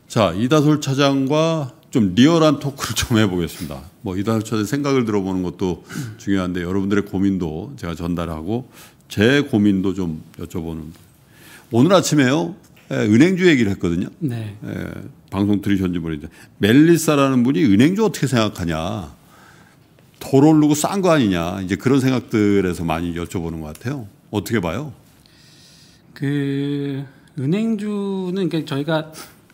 자, 이다솔 차장과 좀 리얼한 토크를 좀 해보겠습니다. 뭐 이다솔 차장 생각을 들어보는 것도 중요한데 여러분들의 고민도 제가 전달하고 제 고민도 좀 여쭤보는. 오늘 아침에요. 은행주 얘기를 했거든요. 네. 방송 들으셨는지 모르겠는데 멜리사라는 분이 은행주 어떻게 생각하냐. 덜 오르고 싼 거 아니냐. 이제 그런 생각들에서 많이 여쭤보는 것 같아요. 어떻게 봐요? 그 은행주는 그러니까 저희가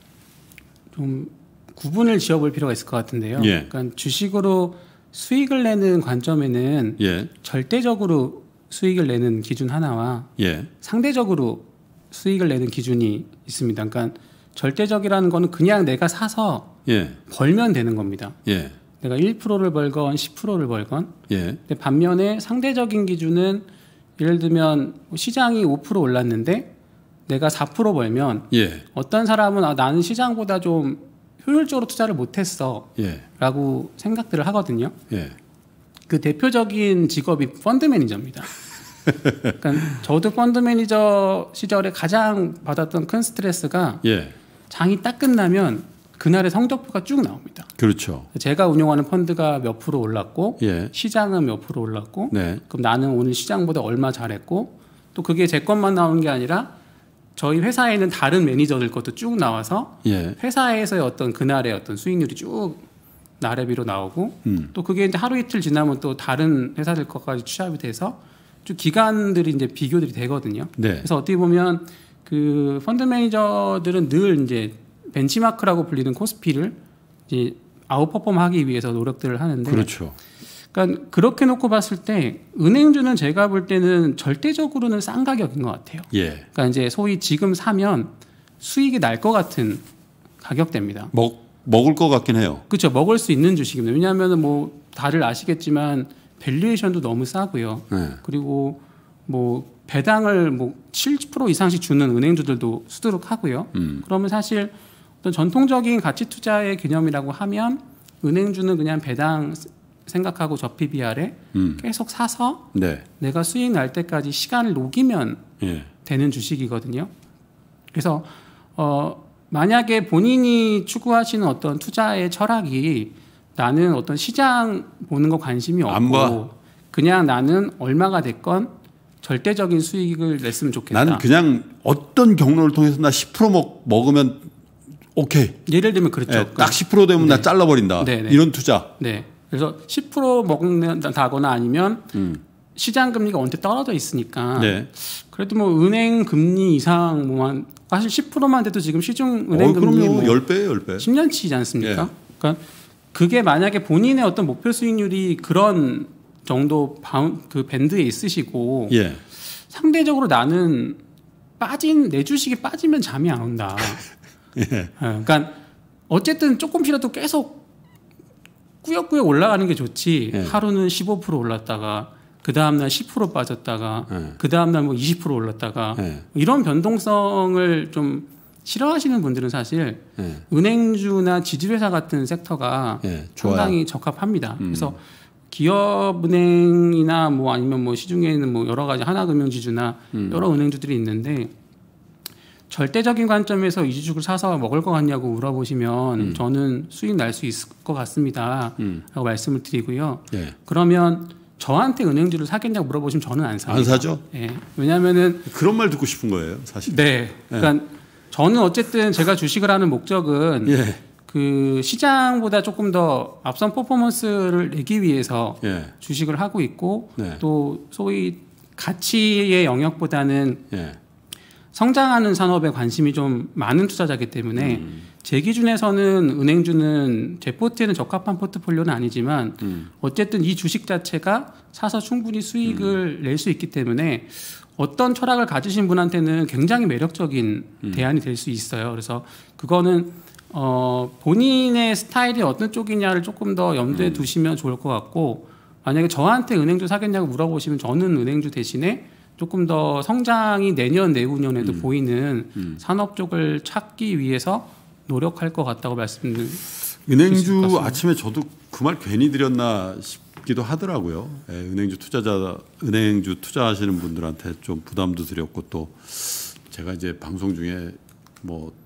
좀 구분을 지어볼 필요가 있을 것 같은데요. 예. 그러니까 주식으로 수익을 내는 관점에는 예. 절대적으로 수익을 내는 기준 하나와 예. 상대적으로 수익을 내는 기준이 있습니다. 그러니까 절대적이라는 거는 그냥 내가 사서 예. 벌면 되는 겁니다. 예. 내가 1%를 벌건 10%를 벌건. 예. 근데 반면에 상대적인 기준은 예를 들면 시장이 5% 올랐는데 내가 4% 벌면 예. 어떤 사람은 나는 시장보다 좀 효율적으로 투자를 못했어 예. 라고 생각들을 하거든요. 예. 그 대표적인 직업이 펀드 매니저입니다. 그러니까 저도 펀드 매니저 시절에 가장 받았던 큰 스트레스가 예. 장이 딱 끝나면 그날의 성적표가 쭉 나옵니다. 그렇죠. 제가 운용하는 펀드가 몇 프로 올랐고 예. 시장은 몇 프로 올랐고 네. 그럼 나는 오늘 시장보다 얼마 잘했고 또 그게 제 것만 나오는 게 아니라 저희 회사에 있는 다른 매니저들 것도 쭉 나와서 예. 회사에서의 어떤 그날의 어떤 수익률이 쭉 나래비로 나오고 또 그게 이제 하루 이틀 지나면 또 다른 회사들 것까지 취합이 돼서 쭉 기간들이 이제 비교들이 되거든요. 네. 그래서 어떻게 보면 그 펀드 매니저들은 늘 이제 벤치마크라고 불리는 코스피를 이제 아웃퍼폼하기 위해서 노력들을 하는데, 그렇죠. 그러니까 그렇게 놓고 봤을 때 은행주는 제가 볼 때는 절대적으로는 싼 가격인 것 같아요. 예. 그러니까 이제 소위 지금 사면 수익이 날 것 같은 가격대입니다. 먹을 것 같긴 해요. 그렇죠. 먹을 수 있는 주식입니다. 왜냐하면 뭐 다들 아시겠지만 밸류에이션도 너무 싸고요. 네. 그리고 뭐 배당을 뭐 7% 이상씩 주는 은행주들도 수두룩하고요. 그러면 사실 어떤 전통적인 가치 투자의 개념이라고 하면 은행주는 그냥 배당 생각하고 저 PBR에 계속 사서 네. 내가 수익 날 때까지 시간을 녹이면 예. 되는 주식이거든요. 그래서 만약에 본인이 추구하시는 어떤 투자의 철학이 나는 어떤 시장 보는 거 관심이 안 봐. 없고 그냥 나는 얼마가 됐건 절대적인 수익을 냈으면 좋겠다. 난 그냥 어떤 경로를 통해서 나 10% 먹으면 오케이. 예를 들면 그렇죠. 예, 딱 10% 되면 나 잘라버린다. 네네. 이런 투자. 네. 그래서 10% 먹는다거나 아니면 시장 금리가 원태 떨어져 있으니까 네. 그래도 뭐 은행 금리 이상 뭐만 사실 10%만 돼도 지금 시중 은행 금리 그럼요. 뭐 10배예요, 10배. 10년치지 않습니까? 예. 그러니까 그게 만약에 본인의 어떤 목표 수익률이 그런 정도 그 밴드에 있으시고 예. 상대적으로 나는 내 주식이 빠지면 잠이 안 온다. 예. 그러니까 어쨌든 조금씩이라도 계속 꾸역꾸역 올라가는 게 좋지. 예. 하루는 15% 올랐다가 그 다음날 10% 빠졌다가 예. 그 다음날 뭐 20% 올랐다가 예. 이런 변동성을 좀 싫어하시는 분들은 사실 예. 은행주나 지주회사 같은 섹터가 예, 상당히 적합합니다. 그래서 기업은행이나 뭐 아니면 뭐 시중에 있는 뭐 여러 가지 하나금융지주나 여러 은행주들이 있는데 절대적인 관점에서 이 주식을 사서 먹을 것 같냐고 물어보시면 저는 수익 날 수 있을 것 같습니다. 라고 말씀을 드리고요. 예. 그러면 저한테 은행주를 사겠냐고 물어보시면 저는 안 삽니다. 안 사죠? 예. 왜냐면은 그런 말 듣고 싶은 거예요, 사실. 네. 그러니까 저는 어쨌든 제가 주식을 하는 목적은 예. 그 시장보다 조금 더 앞선 퍼포먼스를 내기 위해서 예. 주식을 하고 있고 네. 또 소위 가치의 영역보다는 예. 성장하는 산업에 관심이 좀 많은 투자자이기 때문에 제 기준에서는 은행주는 제 포트에는 적합한 포트폴리오는 아니지만 어쨌든 이 주식 자체가 사서 충분히 수익을 낼 수 있기 때문에 어떤 철학을 가지신 분한테는 굉장히 매력적인 대안이 될 수 있어요. 그래서 그거는 본인의 스타일이 어떤 쪽이냐를 조금 더 염두에 두시면 좋을 것 같고 만약에 저한테 은행주 사겠냐고 물어보시면 저는 은행주 대신에 조금 더 성장이 내년 내후년에도 보이는 산업 쪽을 찾기 위해서 노력할 것 같다고 말씀드릴 수 있을 것 은행주 같습니다. 아침에 저도 그 말 괜히 드렸나 싶기도 하더라고요. 예, 은행주 투자하시는 분들한테 좀 부담도 드렸고 또 제가 이제 방송 중에 뭐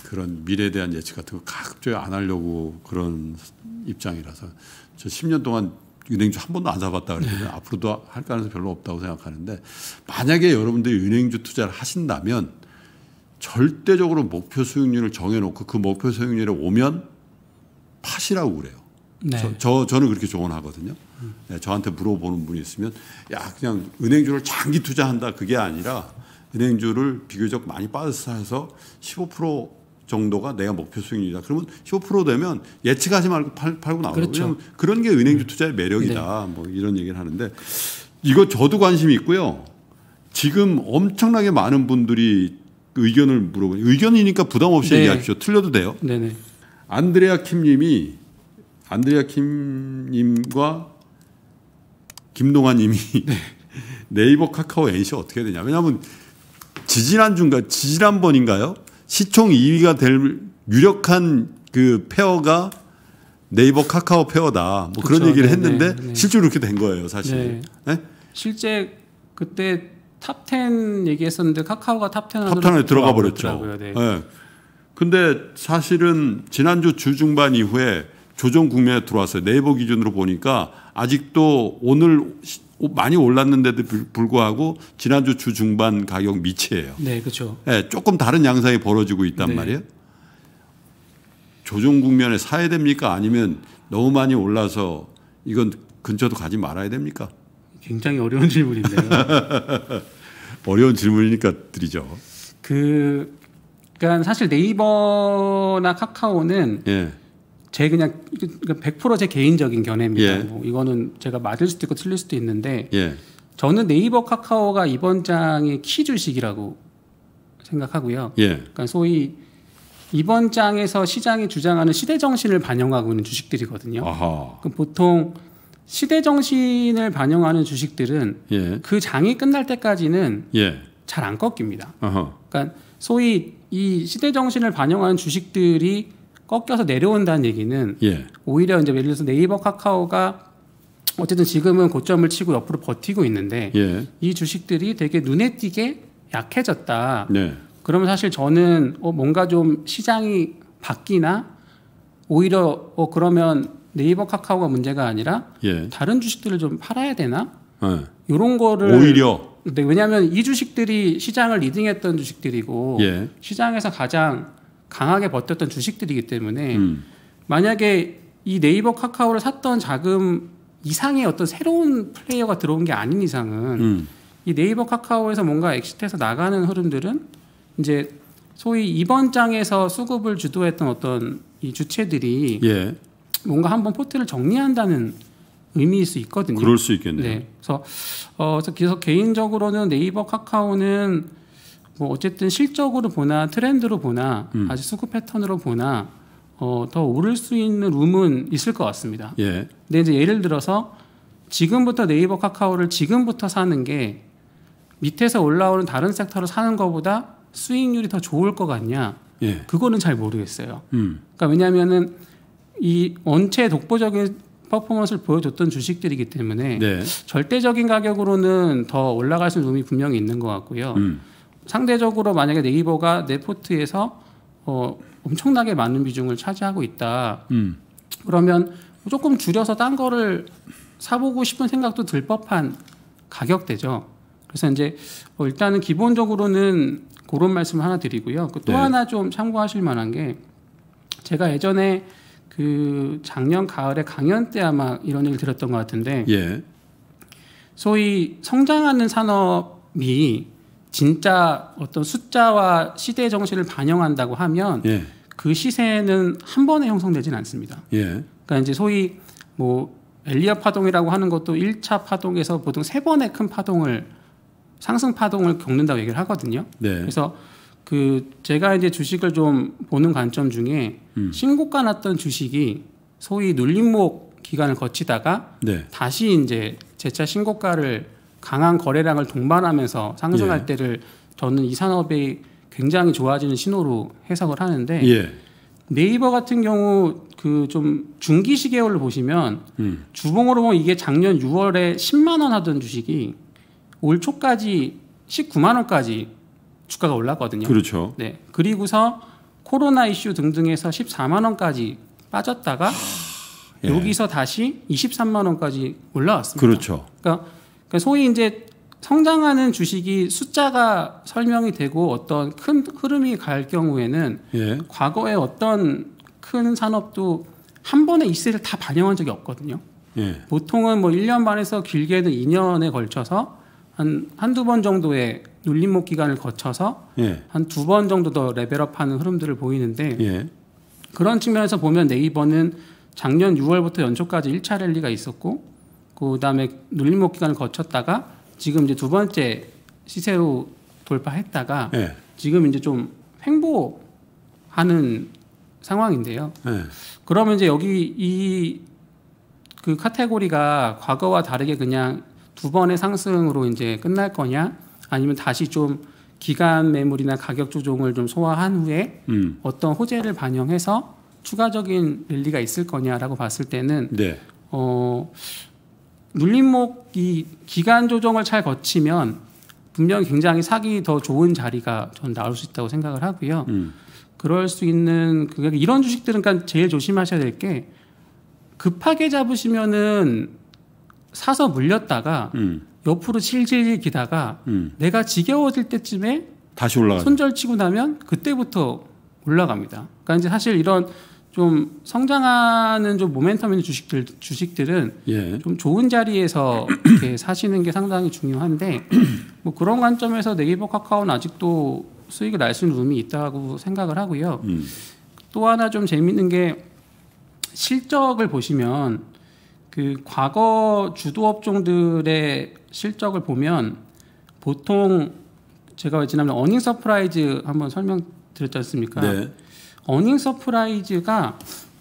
그런 미래에 대한 예측 같은 거 가급적이 안 하려고 그런 입장이라서 저 10년 동안 은행주 한 번도 안 사봤다 그랬거든요. 앞으로도 할 가능성이 별로 없다고 생각하는데 만약에 여러분들이 은행주 투자를 하신다면 절대적으로 목표 수익률을 정해놓고 그 목표 수익률에 오면 파시라고 그래요. 네. 저는 그렇게 조언하거든요. 네, 저한테 물어보는 분이 있으면 야 그냥 은행주를 장기 투자한다 그게 아니라 은행주를 비교적 많이 빠져서 해서 15% 정도가 내가 목표 수익률이다. 그러면 15% 되면 예측하지 말고 팔고 나오고 그렇죠. 그런 게 은행주 투자의 매력이다. 뭐 이런 얘기를 하는데 이거 저도 관심이 있고요. 지금 엄청나게 많은 분들이 의견을 물어보니 의견이니까 부담 없이 얘기하십시오. 틀려도 돼요. 네네. 안드레아 킴님과 김동환님이 네이버 카카오 NC 어떻게 되냐. 왜냐하면 지지난번인가요? 시총 2위가 될 유력한 그 페어가 네이버 카카오 페어다. 뭐 그런 얘기를 했는데 실제로 그렇게 된 거예요, 사실. 네. 네? 실제 그때 탑 10 얘기했었는데 카카오가 탑 10 안에 들어가 버렸죠. 네. 네. 근데 사실은 지난주 주중반 이후에 조정 국면에 들어왔어요. 네이버 기준으로 보니까 아직도 오늘 많이 올랐는데도 불구하고 지난주 주중반 가격 미치예요. 네, 그렇죠. 네, 조금 다른 양상이 벌어지고 있단 말이에요. 조정 국면에 사야 됩니까? 아니면 너무 많이 올라서 이건 근처도 가지 말아야 됩니까? 굉장히 어려운 질문인데요. 어려운 질문이니까 드리죠. 그러니까 사실 네이버나 카카오는 제 그냥 100% 제 개인적인 견해입니다. 뭐 이거는 제가 맞을 수도 있고 틀릴 수도 있는데 저는 네이버 카카오가 이번 장의 키 주식이라고 생각하고요. 그러니까 소위 이번 장에서 시장이 주장하는 시대 정신을 반영하고 있는 주식들이거든요. 그럼 보통 시대 정신을 반영하는 주식들은 그 장이 끝날 때까지는 잘 안 꺾입니다. 그러니까 소위 이 시대 정신을 반영하는 주식들이 꺾여서 내려온다는 얘기는 오히려 이제 예를 들어서 네이버 카카오가 어쨌든 지금은 고점을 치고 옆으로 버티고 있는데 이 주식들이 되게 눈에 띄게 약해졌다. 그러면 사실 저는 뭔가 좀 시장이 바뀌나 오히려 그러면 네이버 카카오가 문제가 아니라 다른 주식들을 좀 팔아야 되나? 이런 거를 오히려 왜냐하면 이 주식들이 시장을 리딩했던 주식들이고 시장에서 가장 강하게 버텼던 주식들이기 때문에 만약에 이 네이버 카카오를 샀던 자금 이상의 어떤 새로운 플레이어가 들어온 게 아닌 이상은 이 네이버 카카오에서 뭔가 엑시트해서 나가는 흐름들은 이제 소위 이번 장에서 수급을 주도했던 어떤 이 주체들이 뭔가 한번 포트를 정리한다는 의미일 수 있거든요. 그럴 수 있겠네요. 네. 그래서 개인적으로는 네이버 카카오는 뭐 어쨌든 실적으로 보나 트렌드로 보나 아직 수급 패턴으로 보나 더 오를 수 있는 룸은 있을 것 같습니다. 근데 이제 예를 들어서 지금부터 네이버 카카오를 지금부터 사는 게 밑에서 올라오는 다른 섹터를 사는 것보다 수익률이 더 좋을 것 같냐? 그거는 잘 모르겠어요. 그러니까 왜냐하면은 이 원체 독보적인 퍼포먼스를 보여줬던 주식들이기 때문에 절대적인 가격으로는 더 올라갈 수 있는 룸이 분명히 있는 것 같고요. 상대적으로 만약에 네이버가 내 포트에서 엄청나게 많은 비중을 차지하고 있다. 그러면 조금 줄여서 딴 거를 사보고 싶은 생각도 들 법한 가격대죠. 그래서 이제 일단은 기본적으로는 그런 말씀을 하나 드리고요. 또 하나 좀 참고하실 만한 게 제가 예전에 그 작년 가을에 강연 때 아마 이런 얘기를 들었던 것 같은데 소위 성장하는 산업이 진짜 어떤 숫자와 시대 정신을 반영한다고 하면 그 시세는 한 번에 형성되지는 않습니다. 그러니까 이제 소위 뭐 엘리엇 파동이라고 하는 것도 1차 파동에서 보통 3번의 큰 파동을 상승 파동을 겪는다고 얘기를 하거든요. 그래서 그 제가 이제 주식을 좀 보는 관점 중에 신고가 났던 주식이 소위 눌림목 기간을 거치다가 다시 이제 재차 신고가를 강한 거래량을 동반하면서 상승할 때를 저는 이 산업이 굉장히 좋아지는 신호로 해석을 하는데 네이버 같은 경우 그 좀 중기 시계열을 보시면 주봉으로 보면 이게 작년 6월에 10만 원 하던 주식이 올 초까지 19만 원까지 주가가 올랐거든요. 그렇죠. 그리고서 코로나 이슈 등등에서 14만 원까지 빠졌다가 예. 여기서 다시 23만 원까지 올라왔습니다. 그렇죠. 그러니까 소위 이제 성장하는 주식이 숫자가 설명이 되고 어떤 큰 흐름이 갈 경우에는 예. 과거에 어떤 큰 산업도 한 번에 이 시세를 다 반영한 적이 없거든요. 예. 보통은 뭐 1년 반에서 길게는 2년에 걸쳐서 한두 번 정도의 눌림목 기간을 거쳐서 예. 한 두 번 정도 더 레벨업하는 흐름들을 보이는데 예. 그런 측면에서 보면 네이버는 작년 6월부터 연초까지 1차 랠리가 있었고 그다음에 눌림목 기간을 거쳤다가 지금 이제 두 번째 시세로 돌파했다가 예. 지금 이제 좀 횡보하는 상황인데요. 예. 그러면 이제 여기 그 카테고리가 과거와 다르게 그냥 두 번의 상승으로 이제 끝날 거냐, 아니면 다시 좀 기간 매물이나 가격 조정을 좀 소화한 후에 어떤 호재를 반영해서 추가적인 랠리가 있을 거냐라고 봤을 때는 네. 눌림목이 기간 조정을 잘 거치면 분명히 굉장히 사기 더 좋은 자리가 전 나올 수 있다고 생각을 하고요. 그럴 수 있는 이런 주식들은 그러니까 제일 조심하셔야 될 게 급하게 잡으시면은 사서 물렸다가 옆으로 질질 기다가 내가 지겨워질 때쯤에 다시 올라가죠. 손절치고 나면 그때부터 올라갑니다. 그러니까 이제 사실 이런 좀 성장하는 좀 모멘텀 있는 주식들은 예. 좀 좋은 자리에서 이렇게 사시는 게 상당히 중요한데 뭐 그런 관점에서 네이버 카카오는 아직도 수익을 날 수 있는 룸이 있다고 생각을 하고요. 또 하나 좀 재밌는 게 실적을 보시면 그 과거 주도 업종들의 실적을 보면 보통 제가 지난번에 어닝 서프라이즈 한번 설명드렸지 않습니까? 네. 어닝 서프라이즈가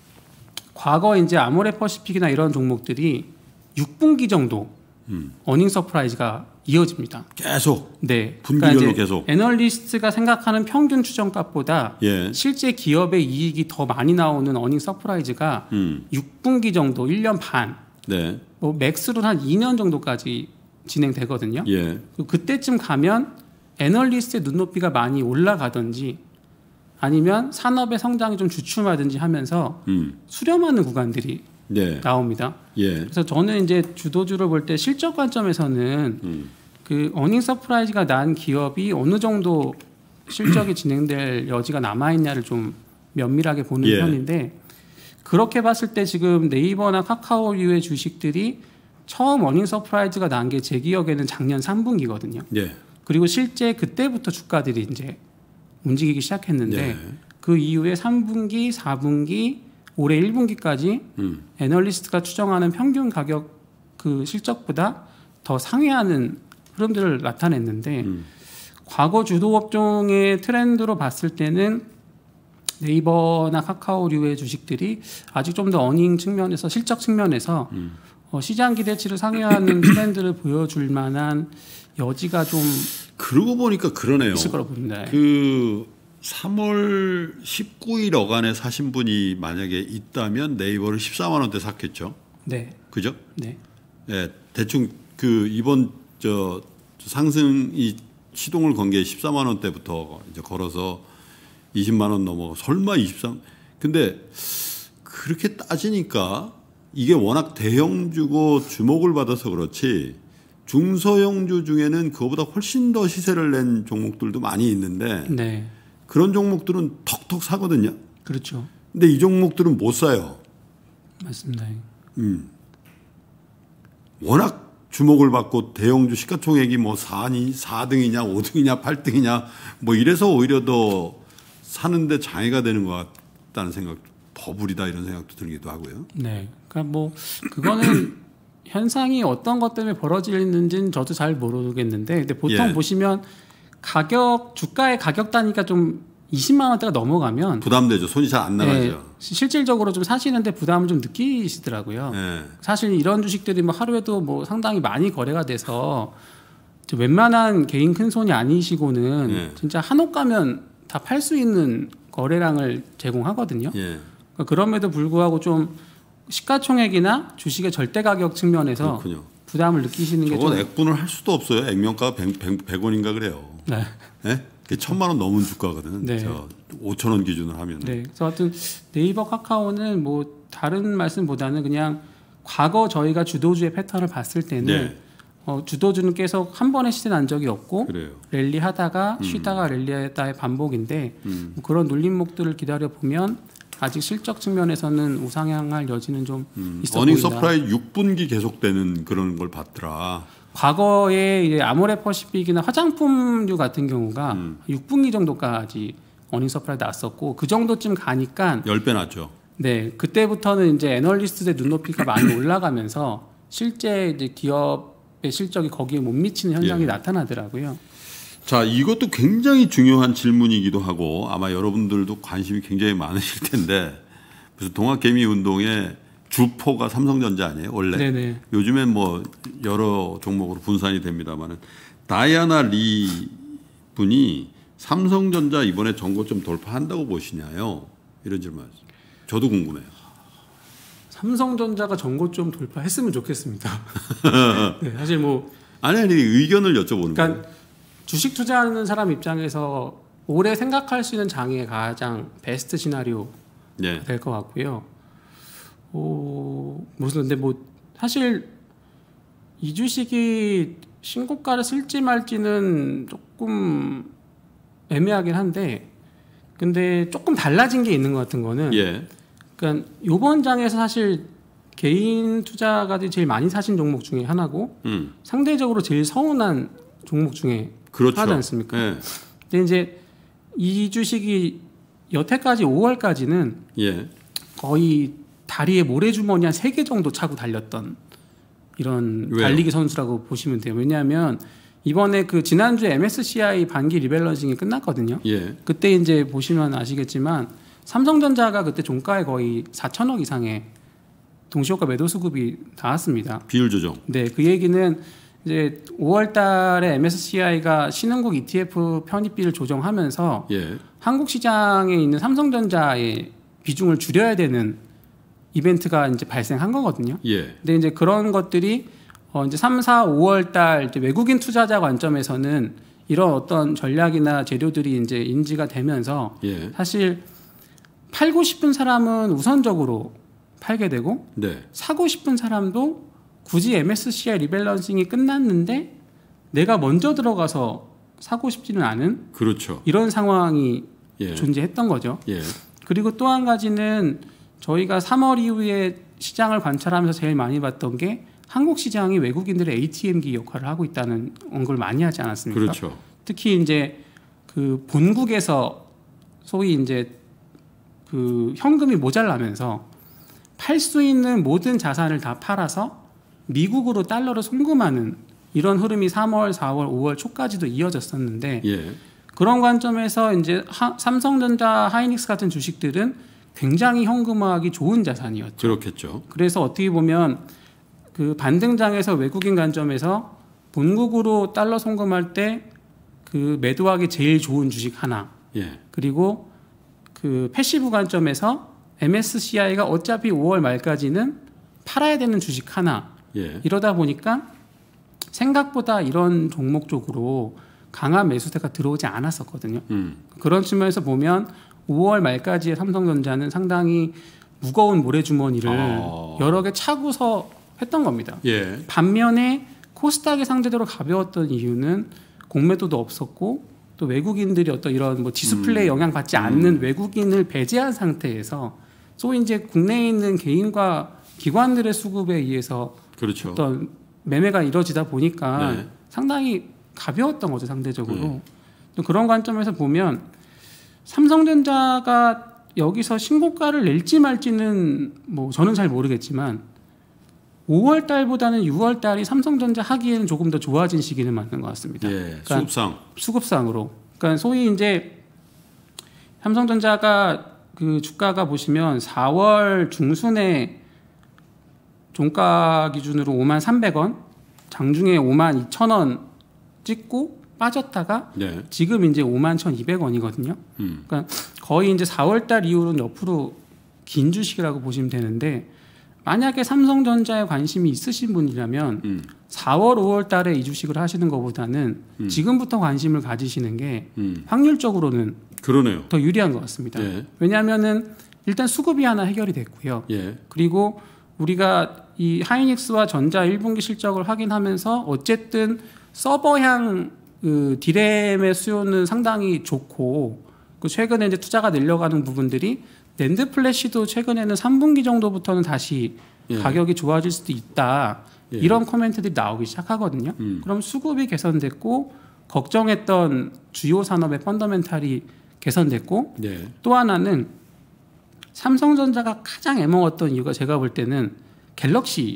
과거 이제 아모레퍼시픽이나 이런 종목들이 6분기 정도 어닝 서프라이즈가 이어집니다. 계속. 네. 분기별로 그러니까 계속. 애널리스트가 생각하는 평균 추정값보다 예. 실제 기업의 이익이 더 많이 나오는 어닝 서프라이즈가 6분기 정도, 1년 반, 네. 뭐 맥스로 한 2년 정도까지 진행되거든요. 예. 그때쯤 가면 애널리스트의 눈높이가 많이 올라가든지 아니면 산업의 성장이 좀 주춤하든지 하면서 수렴하는 구간들이 네. 나옵니다. 예. 그래서 저는 이제 주도주를 볼 때 실적 관점에서는 그 어닝 서프라이즈가 난 기업이 어느 정도 실적이 진행될 여지가 남아있냐를 좀 면밀하게 보는 예. 편인데 그렇게 봤을 때 지금 네이버나 카카오류의 주식들이 처음 어닝 서프라이즈가 난 게 제 기억에는 작년 3분기거든요. 예. 그리고 실제 그때부터 주가들이 이제 움직이기 시작했는데 네. 그 이후에 3분기, 4분기, 올해 1분기까지 애널리스트가 추정하는 평균 가격 그 실적보다 더 상회하는 흐름들을 나타냈는데 과거 주도 업종의 트렌드로 봤을 때는 네이버나 카카오류의 주식들이 아직 좀 더 어닝 측면에서 실적 측면에서 시장 기대치를 상회하는 트렌드를 보여줄 만한 여지가 좀 그러고 보니까 그러네요. 있을 거라고 봅니다. 그 3월 19일 어간에 사신 분이 만약에 있다면 네이버를 14만 원대 샀겠죠. 네. 그죠? 네. 예, 대충 그 이번 저 상승이 시동을 건 게 14만 원대부터 이제 걸어서 20만 원 넘어. 설마 23. 근데 그렇게 따지니까 이게 워낙 대형주고 주목을 받아서 그렇지 중소형주 중에는 그거보다 훨씬 더 시세를 낸 종목들도 많이 있는데 네. 그런 종목들은 턱턱 사거든요. 그렇죠. 근데 이 종목들은 못 사요. 맞습니다. 워낙 주목을 받고 대형주 시가총액이 뭐 4등이냐 5등이냐 8등이냐 뭐 이래서 오히려 더 사는데 장애가 되는 것 같다는 생각, 버블이다 이런 생각도 들기도 하고요. 네. 그러니까 뭐 그거는 현상이 어떤 것 때문에 벌어지는지는 저도 잘 모르겠는데, 근데 보통 예. 보시면 주가의 가격 단위가 좀 20만 원대가 넘어가면 부담되죠. 손이 잘 안 나가죠. 네, 실질적으로 좀 사시는데 부담을 좀 느끼시더라고요. 네. 사실 이런 주식들이 뭐 하루에도 뭐 상당히 많이 거래가 돼서 웬만한 개인 큰 손이 아니시고는 네. 진짜 한옥 가면 다 팔 수 있는 거래량을 제공하거든요. 예. 그러니까 그럼에도 불구하고 좀 시가총액이나 주식의 절대 가격 측면에서 그렇군요. 부담을 느끼시는 게 저건 좀 액분을 할 수도 없어요. 액면가가 100원인가 그래요. 네. 네? 그게 1,000만 원 넘은 주가거든. 네. 5,000원 기준으로 하면. 네. 그래서 하여튼 네이버, 카카오는 뭐 다른 말씀보다는 그냥 과거 저희가 주도주의 패턴을 봤을 때는 네. 주도주는 계속 한 번에 시세 난 적이 없고 그래요. 랠리하다가 쉬다가 랠리하다의 반복인데 뭐 그런 눌림목들을 기다려 보면 아직 실적 측면에서는 우상향할 여지는 좀 있어 어닝 보인다. 서프라이즈 6분기 계속되는 그런 걸 봤더라. 과거에 이제 아모레퍼시픽이나 화장품류 같은 경우가 6분기 정도까지 어닝 서프라이즈 났었고 그 정도쯤 가니까 10배 났죠. 네, 그때부터는 이제 애널리스트의 눈높이가 많이 올라가면서 실제 이제 기업의 실적이 거기에 못 미치는 현상이 나타나더라고요. 자, 이것도 굉장히 중요한 질문이기도 하고 아마 여러분들도 관심이 굉장히 많으실 텐데 무슨 동학개미 운동의 주포가 삼성전자 아니에요, 원래? 네네. 요즘엔 뭐 여러 종목으로 분산이 됩니다만은 다이아나 리 분이 삼성전자 이번에 전고점 돌파한다고 보시냐요? 이런 질문이었어요. 저도 궁금해요. 삼성전자가 전고점 돌파했으면 좋겠습니다. 네, 사실 뭐 아니 의견을 여쭤보는 그러니까 거예요. 주식 투자하는 사람 입장에서 올해 생각할 수 있는 장의 가장 베스트 시나리오 네. 될 것 같고요. 근데 뭐 사실 이 주식이 신고가를 쓸지 말지는 조금 애매하긴 한데, 근데 조금 달라진 게 있는 것 같은 거는, 예. 그러니까 이번 장에서 사실 개인 투자가들이 제일 많이 사신 종목 중에 하나고, 상대적으로 제일 서운한 종목 중에 그렇죠. 하나지 않습니까? 예. 근데 이제 이 주식이 여태까지 5월까지는 예. 거의 다리에 모래주머니 한 3개 정도 차고 달렸던 이런 왜요? 달리기 선수라고 보시면 돼요. 왜냐하면 이번에 그 지난주에 MSCI 반기 리밸런싱이 끝났거든요. 예. 그때 이제 보시면 아시겠지만 삼성전자가 그때 종가에 거의 4천억 이상의 동시효과 매도 수급이 나왔습니다. 비율 조정. 네, 그 얘기는 이제 5월달에 MSCI가 신흥국 ETF 편입비를 조정하면서 예. 한국 시장에 있는 삼성전자의 비중을 줄여야 되는 이벤트가 이제 발생한 거거든요. 예. 근데 이제 그런 것들이 이제 3, 4, 5월달 이제 외국인 투자자 관점에서는 이런 어떤 전략이나 재료들이 이제 인지가 되면서 예. 사실 팔고 싶은 사람은 우선적으로 팔게 되고 네. 사고 싶은 사람도 굳이 MSCI 리밸런싱이 끝났는데 내가 먼저 들어가서 사고 싶지는 않은 그렇죠. 이런 상황이 예. 존재했던 거죠. 예. 그리고 또 한 가지는 저희가 3월 이후에 시장을 관찰하면서 제일 많이 봤던 게 한국 시장이 외국인들의 ATM기 역할을 하고 있다는 언급을 많이 하지 않았습니까? 그렇죠. 특히 이제 그 본국에서 소위 이제 그 현금이 모자라면서 팔 수 있는 모든 자산을 다 팔아서 미국으로 달러를 송금하는 이런 흐름이 3월, 4월, 5월 초까지도 이어졌었는데 예. 그런 관점에서 이제 삼성전자, 하이닉스 같은 주식들은 굉장히 현금화하기 좋은 자산이었죠. 그렇겠죠. 그래서 어떻게 보면 그 반등장에서 외국인 관점에서 본국으로 달러 송금할 때 그 매도하기 제일 좋은 주식 하나. 예. 그리고 그 패시브 관점에서 MSCI가 어차피 5월 말까지는 팔아야 되는 주식 하나. 예. 이러다 보니까 생각보다 이런 종목 쪽으로 강한 매수세가 들어오지 않았었거든요. 그런 측면에서 보면 5월 말까지의 삼성전자는 상당히 무거운 모래주머니를 여러 개 차고서 했던 겁니다. 예. 반면에 코스닥이 상대적으로 가벼웠던 이유는 공매도도 없었고 또 외국인들이 어떤 이런 뭐 디스플레이 영향받지 않는 외국인을 배제한 상태에서 소위 이제 국내에 있는 개인과 기관들의 수급에 의해서 그렇죠. 어떤 매매가 이루어지다 보니까 네. 상당히 가벼웠던 거죠, 상대적으로. 또 그런 관점에서 보면 삼성전자가 여기서 신고가를 낼지 말지는 뭐 저는 잘 모르겠지만 5월 달보다는 6월 달이 삼성전자 하기에는 조금 더 좋아진 시기는 맞는 것 같습니다. 예. 그러니까 수급상. 수급상으로. 그러니까 소위 이제 삼성전자가 그 주가가 보시면 4월 중순에 종가 기준으로 53,300원, 장중에 52,000원 찍고 빠졌다가 네. 지금 이제 51,200원이거든요. 그러니까 거의 이제 4월 달 이후로는 옆으로 긴 주식이라고 보시면 되는데 만약에 삼성전자에 관심이 있으신 분이라면 4월, 5월 달에 이 주식을 하시는 것보다는 지금부터 관심을 가지시는 게 확률적으로는 그러네요. 더 유리한 것 같습니다. 예. 왜냐하면은 일단 수급이 하나 해결이 됐고요. 예. 그리고 우리가 이 하이닉스와 전자 1분기 실적을 확인하면서 어쨌든 서버향 그 디램의 수요는 상당히 좋고 그 최근에 이제 투자가 늘려가는 부분들이 낸드 플래시도 최근에는 3분기 정도부터는 다시 예. 가격이 좋아질 수도 있다. 예. 이런 코멘트들이 나오기 시작하거든요. 그럼 수급이 개선됐고 걱정했던 주요 산업의 펀더멘탈이 개선됐고 네. 또 하나는 삼성전자가 가장 애먹었던 이유가 제가 볼 때는 갤럭시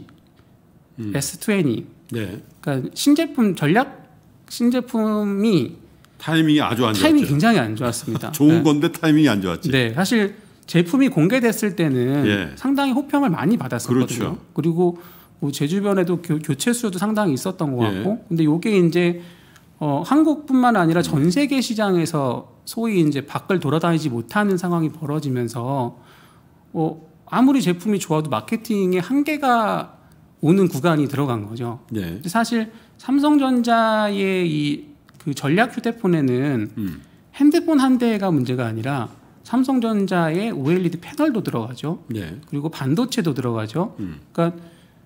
S20 네. 그러니까 신제품 전략 신제품이 타이밍이 아주 안 좋았죠. 타이밍이 굉장히 안 좋았습니다. 좋은 네. 건데 타이밍이 안 좋았지. 네, 사실 제품이 공개됐을 때는 예. 상당히 호평을 많이 받았었거든요. 그렇죠. 그리고 뭐 제 주변에도 교체 수요도 상당히 있었던 것 같고, 예. 근데 이게 이제 한국뿐만 아니라 전 세계 시장에서 소위 이제 밖을 돌아다니지 못하는 상황이 벌어지면서 아무리 제품이 좋아도 마케팅에 한계가 오는 구간이 들어간 거죠. 네. 근데 사실 삼성전자의 이 그 전략 휴대폰에는 핸드폰 한 대가 문제가 아니라 삼성전자의 OLED 패널도 들어가죠. 네. 그리고 반도체도 들어가죠. 그러니까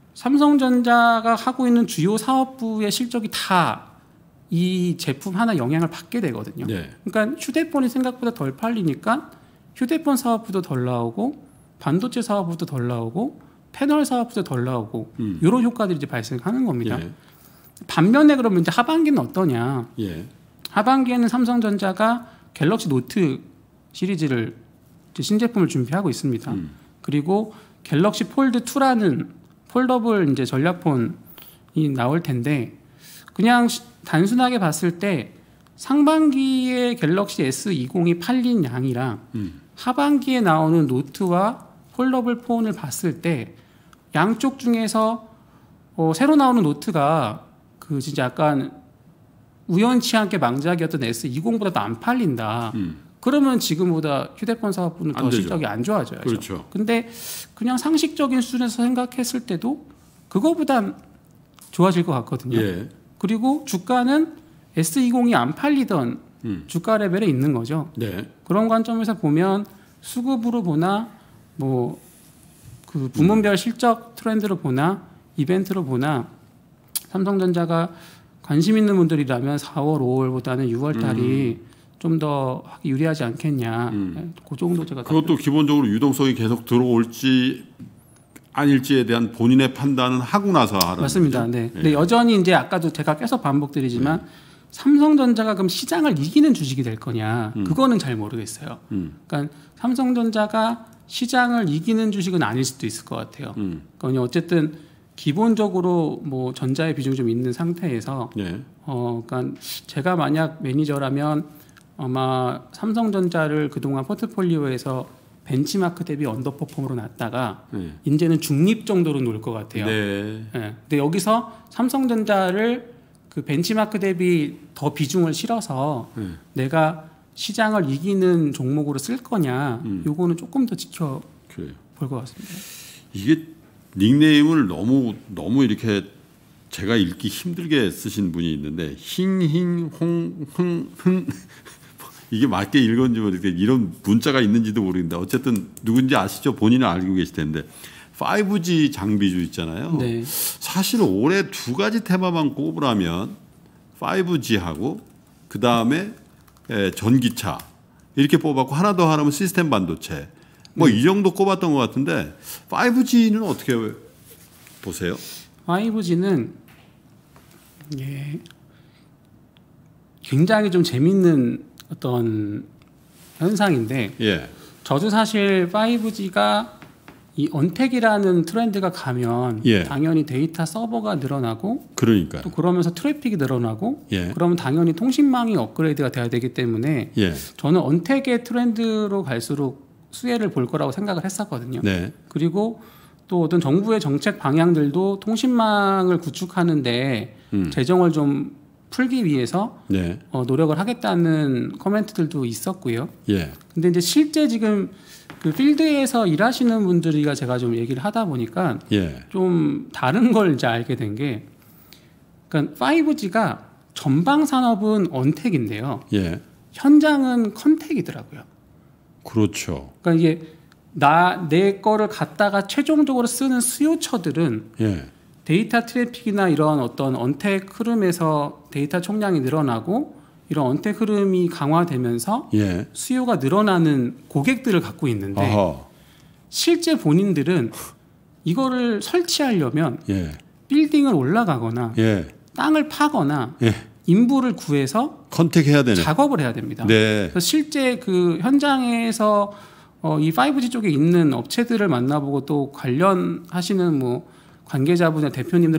삼성전자가 하고 있는 주요 사업부의 실적이 다 이 제품 하나 영향을 받게 되거든요. 네. 그러니까 휴대폰이 생각보다 덜 팔리니까 휴대폰 사업부도 덜 나오고 반도체 사업부도 덜 나오고 패널 사업부도 덜 나오고 이런 효과들이 이제 발생하는 겁니다. 예. 반면에 그러면 이제 하반기는 어떠냐? 예. 하반기에는 삼성전자가 갤럭시 노트 시리즈를 이제 신제품을 준비하고 있습니다. 그리고 갤럭시 폴드 2라는 폴더블 이제 전략폰이 나올 텐데 그냥 단순하게 봤을 때 상반기에 갤럭시 S20이 팔린 양이랑 하반기에 나오는 노트와 폴더블 폰을 봤을 때 양쪽 중에서 새로 나오는 노트가 그 진짜 약간 우연치 않게 망작이었던 S20보다도 안 팔린다. 그러면 지금보다 휴대폰 사업부는 더 실적이 안 좋아져야죠. 그렇죠. 근데 그냥 상식적인 수준에서 생각했을 때도 그거보단 좋아질 것 같거든요. 예. 그리고 주가는 S20이 안 팔리던 주가 레벨에 있는 거죠. 네. 그런 관점에서 보면 수급으로 보나 뭐 그 부문별 실적 트렌드로 보나 이벤트로 보나 삼성전자가 관심 있는 분들이라면 4월, 5월보다는 6월 달이 좀 더 하기 유리하지 않겠냐. 그 정도 제가 그것도 기본적으로 유동성이 계속 들어올지 아닐지에 대한 본인의 판단은 하고 나서 하라는 맞습니다. 거죠? 네. 예. 근데 여전히 이제 아까도 제가 계속 반복드리지만 삼성전자가 그럼 시장을 이기는 주식이 될 거냐? 그거는 잘 모르겠어요. 그러니까 삼성전자가 시장을 이기는 주식은 아닐 수도 있을 것 같아요. 그러니까 어쨌든 기본적으로 뭐 전자의 비중이 좀 있는 상태에서 네. 그러니까 제가 만약 매니저라면 아마 삼성전자를 그동안 포트폴리오에서 벤치마크 대비 언더퍼폼으로 놨다가 네. 이제는 중립 정도로 놓을 것 같아요. 네. 네. 근데 여기서 삼성전자를 그 벤치마크 대비 더 비중을 실어서 내가 시장을 이기는 종목으로 쓸 거냐, 요거는 조금 더 지켜볼 그래요. 것 같습니다. 이게 닉네임을 너무 이렇게 제가 읽기 힘들게 쓰신 분이 있는데 힝힝홍흥흥 이게 맞게 읽었는지 모르겠는데 이런 문자가 있는지도 모르겠는데 어쨌든 누군지 아시죠? 본인은 알고 계실 텐데 5G 장비주 있잖아요. 네. 사실 올해 두 가지 테마만 꼽으라면 5G하고 그 다음에 전기차 이렇게 뽑았고 하나 더 하라면 시스템 반도체 뭐 이 정도 꼽았던 것 같은데 5G는 어떻게 보세요? 5G는 예, 굉장히 좀 재밌는 어떤 현상인데 예. 저도 사실 5G가 이 언택이라는 트렌드가 가면 예. 당연히 데이터 서버가 늘어나고 그러니까요. 또 그러면서 트래픽이 늘어나고 예. 그러면 당연히 통신망이 업그레이드가 돼야 되기 때문에 예. 저는 언택의 트렌드로 갈수록 수혜를 볼 거라고 생각을 했었거든요. 네. 그리고 또 어떤 정부의 정책 방향들도 통신망을 구축하는데 재정을 좀 풀기 위해서 네. 노력을 하겠다는 코멘트들도 있었고요. 예. 근데 이제 실제 지금 그 필드에서 일하시는 분들이가 제가 좀 얘기를 하다 보니까 예. 좀 다른 걸 이제 알게 된 게, 그러니까 5G가 전방 산업은 언택인데요. 예. 현장은 컨택이더라고요. 그렇죠. 그러니까 이게 내 거를 갖다가 최종적으로 쓰는 수요처들은 예. 데이터 트래픽이나 이런 어떤 언택 흐름에서 데이터 총량이 늘어나고 이런 언택 흐름이 강화되면서 예. 수요가 늘어나는 고객들을 갖고 있는데 아하. 실제 본인들은 이거를 설치하려면 예. 빌딩을 올라가거나 예. 땅을 파거나 예. 인부를 구해서 컨택해야 되네. 작업을 해야 됩니다. 네. 그래서 실제 그 현장에서 이 5G 쪽에 있는 업체들을 만나보고 또 관련하시는 뭐 관계자분의 대표님들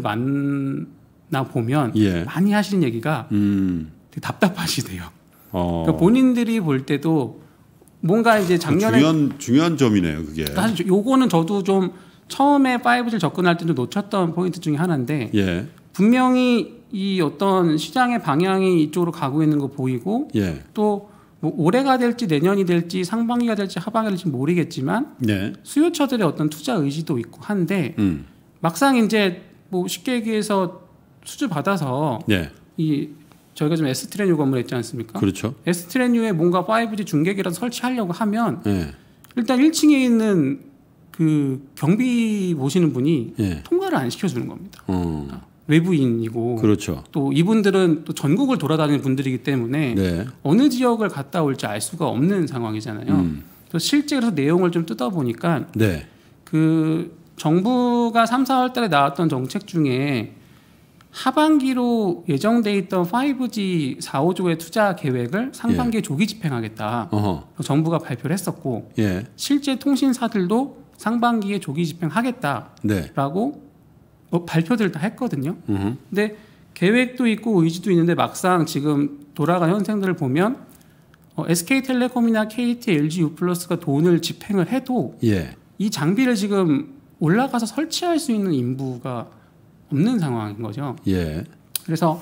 만나 보면 예. 많이 하시는 얘기가 되게 답답하시대요. 그러니까 본인들이 볼 때도 뭔가 이제 작년에 중요한 점이네요, 그게. 사실 요거는 저도 좀 처음에 5G를 접근할 때 좀 놓쳤던 포인트 중에 하나인데 예. 분명히 이 어떤 시장의 방향이 이쪽으로 가고 있는 거 보이고 예. 또 뭐 올해가 될지 내년이 될지 상반기가 될지 하반기가 될지 모르겠지만 네. 수요처들의 어떤 투자 의지도 있고 한데 막상 이제 뭐 쉽게 얘기해서 수주 받아서 네. 이 저희가 좀 S트레뉴 건물 했지 않습니까? 그렇죠. S트레뉴에 뭔가 5G 중계기라도 설치하려고 하면 예. 일단 1층에 있는 그 경비 보시는 분이 예. 통과를 안 시켜주는 겁니다. 외부인이고 그렇죠. 또 이분들은 또 전국을 돌아다니는 분들이기 때문에 네. 어느 지역을 갔다 올지 알 수가 없는 상황이잖아요. 또 실제 그래서 내용을 좀 뜯어보니까 네. 그 정부가 3, 4월 달에 나왔던 정책 중에 하반기로 예정돼 있던 5G 4, 5조의 투자 계획을 상반기에 조기 집행하겠다. 정부가 발표를 했었고 예. 실제 통신사들도 상반기에 조기 집행하겠다라고 네. 발표들을 다 했거든요. 근데 계획도 있고 의지도 있는데 막상 지금 돌아간 현상들을 보면 SK텔레콤이나 KT, LG U+가 돈을 집행을 해도 예. 이 장비를 지금 올라가서 설치할 수 있는 인부가 없는 상황인 거죠. 예. 그래서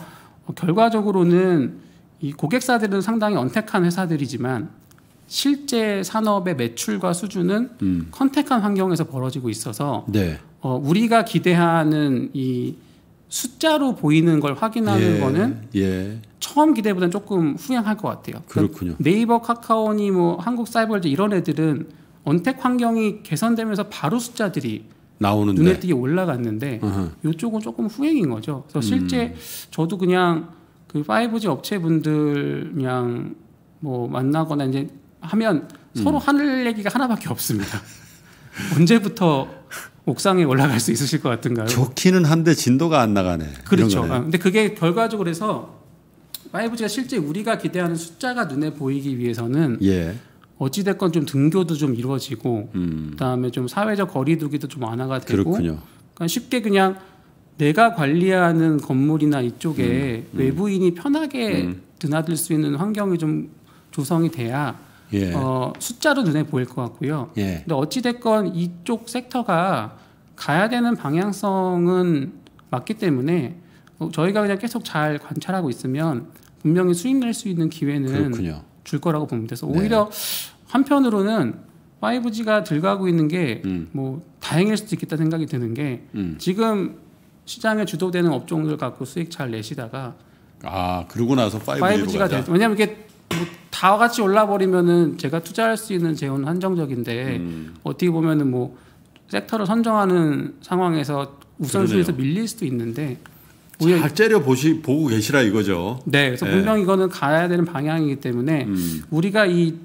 결과적으로는 이 고객사들은 상당히 언택한 회사들이지만 실제 산업의 매출과 수준은 컨택한 환경에서 벌어지고 있어서 네. 우리가 기대하는 이 숫자로 보이는 걸 확인하는 예. 거는 예. 처음 기대보다는 조금 후행할 것 같아요. 그렇군요. 네이버, 카카오니 뭐 한국사이버월드 이런 애들은 언택 환경이 개선되면서 바로 숫자들이 나오는데 눈에 띄게 올라갔는데 이쪽은 조금 후행인 거죠. 그래서 실제 저도 그냥 그 5G 업체분들 그냥 뭐 만나거나 이제 하면 서로 하늘 얘기가 하나밖에 없습니다. 언제부터 옥상에 올라갈 수 있으실 것 같은가요? 좋기는 한데 진도가 안 나가네. 그렇죠. 근데 그게 결과적으로 해서 5G가 실제 우리가 기대하는 숫자가 눈에 보이기 위해서는 예. 어찌됐건 좀 등교도 좀 이루어지고 그다음에 좀 사회적 거리두기도 좀 완화가 되고 그렇군요. 그러니까 쉽게 그냥 내가 관리하는 건물이나 이쪽에 외부인이 편하게 드나들 수 있는 환경이 좀 조성이 돼야 예. 숫자로 눈에 보일 것 같고요. 예. 근데 어찌됐건 이쪽 섹터가 가야 되는 방향성은 맞기 때문에 저희가 그냥 계속 잘 관찰하고 있으면 분명히 수익 낼 수 있는 기회는 그렇군요. 줄 거라고 봅니다. 그래서 오히려 한편으로는 5G가 들어가고 있는 게 뭐 다행일 수도 있겠다 생각이 드는 게 지금 시장에 주도되는 업종들 갖고 수익 잘 내시다가 그러고 나서 5G가 왜냐하면 이게 뭐 다 같이 올라버리면은 제가 투자할 수 있는 재원은 한정적인데 어떻게 보면은 뭐 섹터를 선정하는 상황에서 우선순위에서 밀릴 수도 있는데 잘 째려 보고 계시라 이거죠. 네, 그래서 분명히 이거는 가야 되는 방향이기 때문에 우리가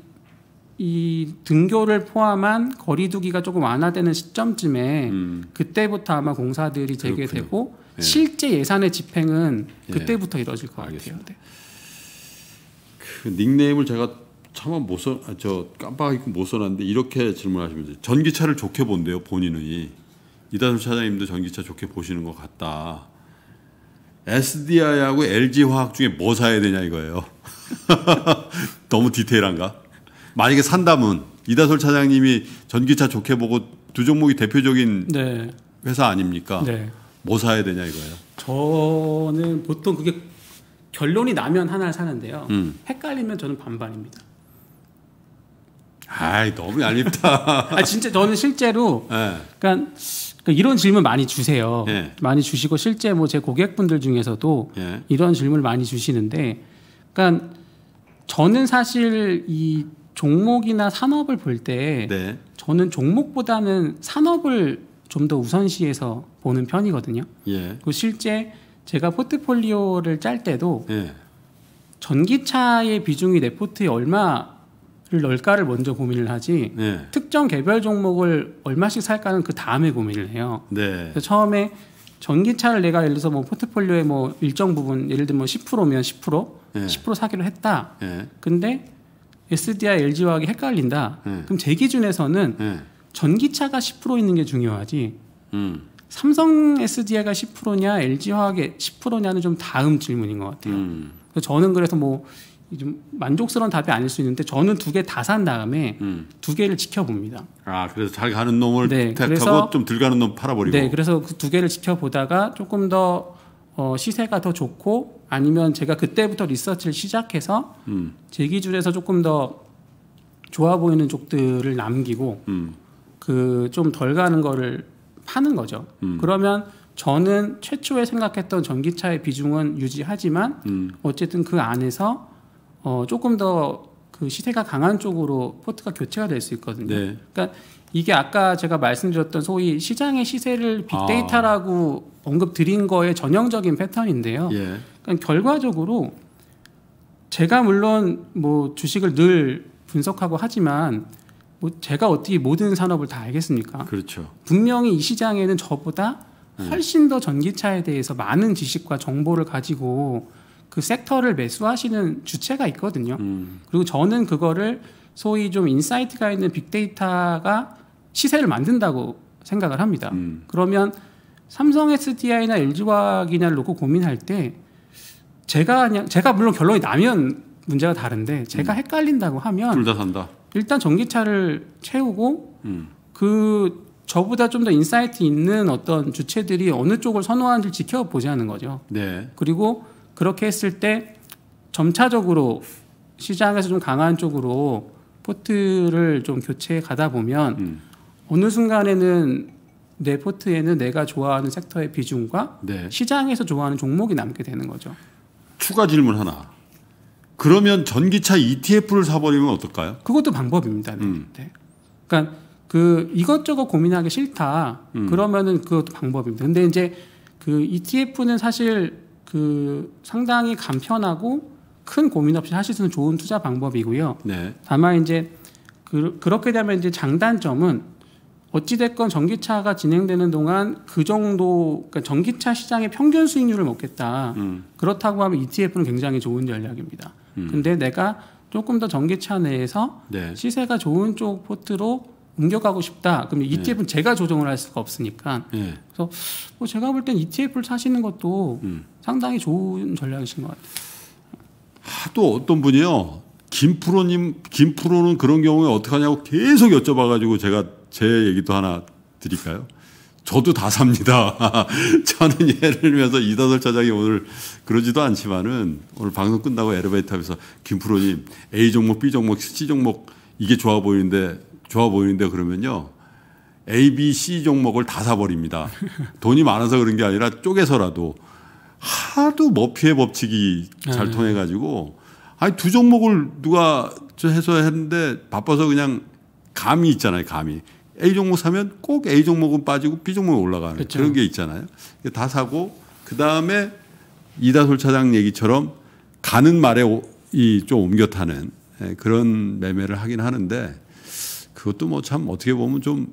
이 등교를 포함한 거리두기가 조금 완화되는 시점쯤에 그때부터 아마 공사들이 재개되고 실제 예산의 집행은 그때부터 이루어질 것 같아요. 네. 그 닉네임을 제가 차마 깜빡 잊고 못 써놨는데 이렇게 질문하시면 돼요. 전기차를 좋게 본대요, 본인이. 이다솜 차장님도 전기차 좋게 보시는 것 같다. SDI하고 LG화학 중에 뭐 사야 되냐 이거예요. 너무 디테일한가? 만약에 산다면 이다솔 차장님이 전기차 좋게 보고 두 종목이 대표적인 회사 아닙니까? 네. 뭐 사야 되냐 이거예요. 저는 보통 그게 결론이 나면 하나를 사는데요. 헷갈리면 저는 반반입니다. 아이 너무 얄밉다. 아 진짜 저는 실제로 그러니까 이런 질문 많이 주세요. 많이 주시고 실제 뭐 제 고객분들 중에서도 이런 질문을 많이 주시는데, 그러니까 저는 사실 이 종목이나 산업을 볼 때 저는 종목보다는 산업을 좀 더 우선시해서 보는 편이거든요. 그리고 실제 제가 포트폴리오를 짤 때도 전기차의 비중이 내 포트에 얼마를 넣을까를 먼저 고민을 하지 특정 개별 종목을 얼마씩 살까는 그 다음에 고민을 해요. 그래서 처음에 전기차를 내가 예를 들어서 뭐 포트폴리오의 뭐 일정 부분 예를 들면 10%면 10% 사기로 했다. 근데 SDI, LG화학이 헷갈린다. 그럼 제 기준에서는 전기차가 10% 있는 게 중요하지. 삼성 SDI가 10%냐, LG화학의 10%냐는 좀 다음 질문인 것 같아요. 그래서 저는 그래서 뭐 좀 만족스러운 답이 아닐 수 있는데 저는 두 개 다 산 다음에 두 개를 지켜봅니다. 아, 그래서 자기 가는 놈을 택하고 좀 들 가는 놈 팔아버리고. 네, 그래서 그 두 개를 지켜보다가 조금 더 시세가 더 좋고 아니면 제가 그때부터 리서치를 시작해서 제 기준에서 조금 더 좋아 보이는 쪽들을 남기고 그 좀 덜 가는 거를 파는 거죠. 그러면 저는 최초에 생각했던 전기차의 비중은 유지하지만 어쨌든 그 안에서 조금 더 그 시세가 강한 쪽으로 포트가 교체가 될 수 있거든요. 그러니까 이게 아까 제가 말씀드렸던 소위 시장의 시세를 빅데이터라고 언급 드린 거의 전형적인 패턴인데요. 그러니까 결과적으로 제가 물론 뭐 주식을 늘 분석하고 하지만 뭐 제가 어떻게 모든 산업을 다 알겠습니까? 그렇죠. 분명히 이 시장에는 저보다 훨씬 더 전기차에 대해서 많은 지식과 정보를 가지고 그 섹터를 매수하시는 주체가 있거든요. 그리고 저는 그거를 소위 좀 인사이트가 있는 빅데이터가 시세를 만든다고 생각을 합니다. 그러면 삼성 SDI나 LG화학이냐를 놓고 고민할 때 제가 물론 결론이 나면 문제가 다른데 제가 헷갈린다고 하면 둘 다 산다. 일단 전기차를 채우고 그 저보다 좀 더 인사이트 있는 어떤 주체들이 어느 쪽을 선호하는지 지켜보자는 거죠. 그리고 그렇게 했을 때 점차적으로 시장에서 좀 강한 쪽으로 포트를 좀 교체해 가다 보면 어느 순간에는 내 포트에는 내가 좋아하는 섹터의 비중과 시장에서 좋아하는 종목이 남게 되는 거죠. 추가 질문 하나. 그러면 전기차 ETF를 사버리면 어떨까요? 그것도 방법입니다. 그러니까 그 이것저것 고민하기 싫다. 그러면은 그것도 방법입니다. 근데 이제 그 ETF는 사실 그 상당히 간편하고 큰 고민 없이 하실 수 있는 좋은 투자 방법이고요. 다만 이제 그렇게 되면 이제 장단점은 어찌됐건 전기차가 진행되는 동안 그 정도 그러니까 전기차 시장의 평균 수익률을 먹겠다. 그렇다고 하면 ETF는 굉장히 좋은 전략입니다. 근데 내가 조금 더 전기차 내에서 시세가 좋은 쪽 포트로 옮겨가고 싶다. 그럼 ETF는 제가 조정을 할 수가 없으니까. 그래서 뭐 제가 볼 땐 ETF를 사시는 것도 상당히 좋은 전략이신 것 같아요. 또 어떤 분이요. 김프로는 그런 경우에 어떻게 하냐고 계속 여쭤봐가지고 제가 제 얘기도 하나 드릴까요? 저도 다 삽니다. 저는 예를 들면서 이다솔 차장이 오늘 그러지도 않지만은 오늘 방송 끝나고 엘리베이터에서 김프로님 A 종목, B 종목, C 종목 이게 좋아 보이는데 그러면요. A, B, C 종목을 다 사버립니다. 돈이 많아서 그런 게 아니라 쪼개서라도 하도 머피의 법칙이 잘 통해가지고 아니 두 종목을 누가 해서 했는데 바빠서 그냥 감이 있잖아요. 감이. A 종목 사면 꼭 A 종목은 빠지고 B 종목은 올라가는 그렇죠. 그런 게 있잖아요. 다 사고 그다음에 이다솔 차장 얘기처럼 가는 말에 좀 옮겨 타는 그런 매매를 하긴 하는데 그것도 뭐 참 어떻게 보면 좀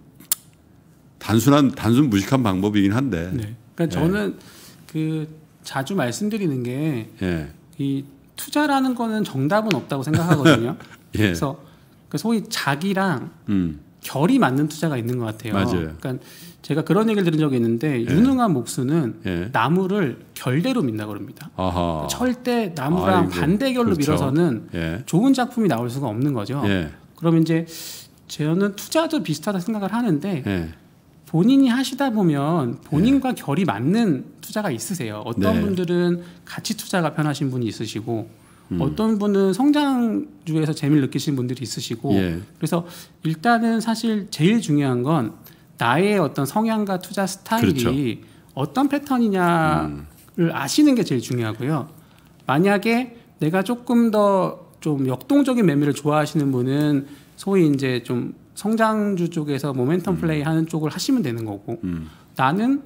단순 무식한 방법이긴 한데. 그러니까 저는 그 자주 말씀드리는 게 이 투자라는 거는 정답은 없다고 생각하거든요. 그래서 그 소위 자기랑 결이 맞는 투자가 있는 것 같아요. 맞아요. 그러니까 제가 그런 얘기를 들은 적이 있는데 유능한 목수는 나무를 결대로 민다고 그럽니다. 그러니까 절대 나무랑 반대결로 그렇죠. 밀어서는 좋은 작품이 나올 수가 없는 거죠. 그러면 이제 저는 투자도 비슷하다 생각을 하는데 본인이 하시다 보면 본인과 결이 맞는 투자가 있으세요. 어떤 네. 분들은 가치 투자가 편하신 분이 있으시고 어떤 분은 성장주에서 재미를 느끼시는 분들이 있으시고 예. 그래서 일단은 사실 제일 중요한 건 나의 어떤 성향과 투자 스타일이 그렇죠. 어떤 패턴이냐를 아시는 게 제일 중요하고요. 만약에 내가 조금 더 좀 역동적인 매매를 좋아하시는 분은 소위 이제 좀 성장주 쪽에서 모멘텀 플레이 하는 쪽을 하시면 되는 거고 나는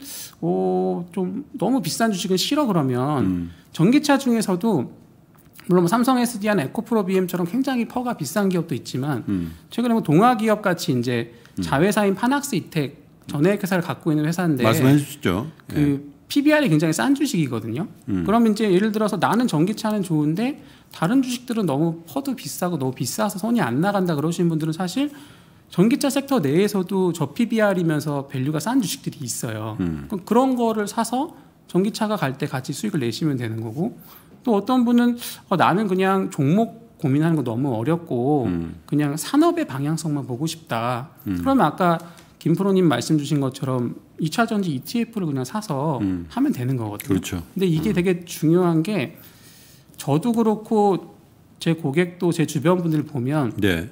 좀 너무 비싼 주식은 싫어 그러면 전기차 중에서도 물론 뭐 삼성 SDI나 에코프로 BM처럼 굉장히 퍼가 비싼 기업도 있지만 최근에 뭐 동아기업 같이 이제 자회사인 파낙스 이텍 전해액회사를 갖고 있는 회사인데 말씀해 주시죠. 그 PBR이 굉장히 싼 주식이거든요. 그럼 이제 예를 들어서 나는 전기차는 좋은데 다른 주식들은 너무 퍼도 비싸고 너무 비싸서 손이 안 나간다 그러시는 분들은 사실 전기차 섹터 내에서도 저 PBR이면서 밸류가 싼 주식들이 있어요. 그럼 그런 거를 사서 전기차가 갈 때 같이 수익을 내시면 되는 거고 또 어떤 분은 나는 그냥 종목 고민하는 거 너무 어렵고 그냥 산업의 방향성만 보고 싶다. 그러면 아까 김프로님 말씀 주신 것처럼 2차 전지 ETF를 그냥 사서 하면 되는 거거든요. 그렇죠. 근데 이게 되게 중요한 게 저도 그렇고 제 고객도 제 주변 분들 보면 네.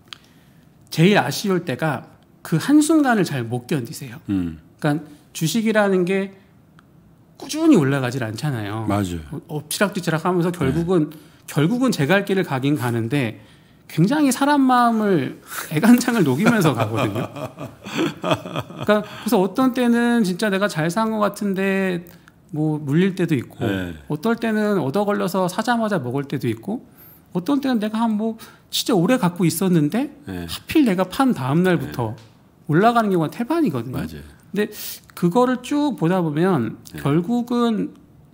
제일 아쉬울 때가 그 한순간을 잘 못 견디세요. 그러니까 주식이라는 게 꾸준히 올라가질 않잖아요. 맞아요. 엎치락뒤치락 하면서 결국은 제 갈 길을 가긴 가는데 굉장히 사람 마음을 애간장을 녹이면서 가거든요. 그러니까 그래서 어떤 때는 진짜 내가 잘 산 것 같은데 뭐 물릴 때도 있고 네. 어떨 때는 얻어 걸려서 사자마자 먹을 때도 있고 어떤 때는 내가 한 뭐 진짜 오래 갖고 있었는데 네. 하필 내가 판 다음 날부터 올라가는 경우가 태반이거든요. 맞아요. 근데 그거를 쭉 보다 보면 결국은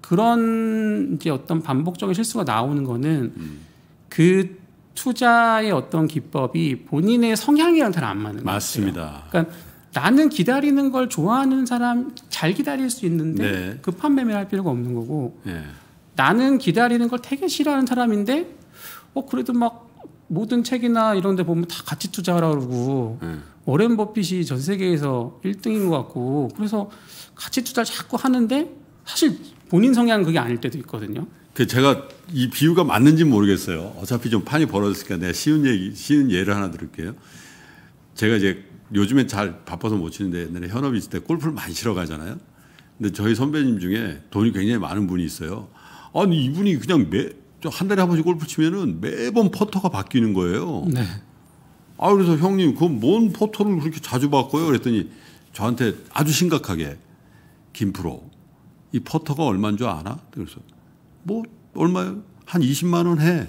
그런 이제 어떤 반복적인 실수가 나오는 거는 그 투자의 어떤 기법이 본인의 성향이랑 잘 안 맞는 거예요. 맞습니다. 그러니까 나는 기다리는 걸 좋아하는 사람 잘 기다릴 수 있는데 네. 급한 매매할 필요가 없는 거고 네. 나는 기다리는 걸 되게 싫어하는 사람인데 그래도 막 모든 책이나 이런 데 보면 다 가치 투자하라고 그러고 워렌 버핏이 전 세계에서 1등인 것 같고 그래서 가치 투자를 자꾸 하는데 사실 본인 성향은 그게 아닐 때도 있거든요. 제가 이 비유가 맞는지 모르겠어요. 어차피 좀 판이 벌어졌으니까 내가 쉬운 예를 하나 드릴게요. 제가 이제 요즘엔 잘 바빠서 못 치는데 옛날에 현업이 있을 때 골프를 많이 치러 가잖아요. 근데 저희 선배님 중에 돈이 굉장히 많은 분이 있어요. 아니 이분이 그냥 한 달에 한 번씩 골프 치면은 매번 퍼터가 바뀌는 거예요. 네. 그래서 형님 그럼 뭔 퍼터를 그렇게 자주 바꿔요? 그랬더니 저한테 아주 심각하게 김프로 이 퍼터가 얼마인 줄 아나? 그래서 뭐 얼마요? 한 20만 원 해.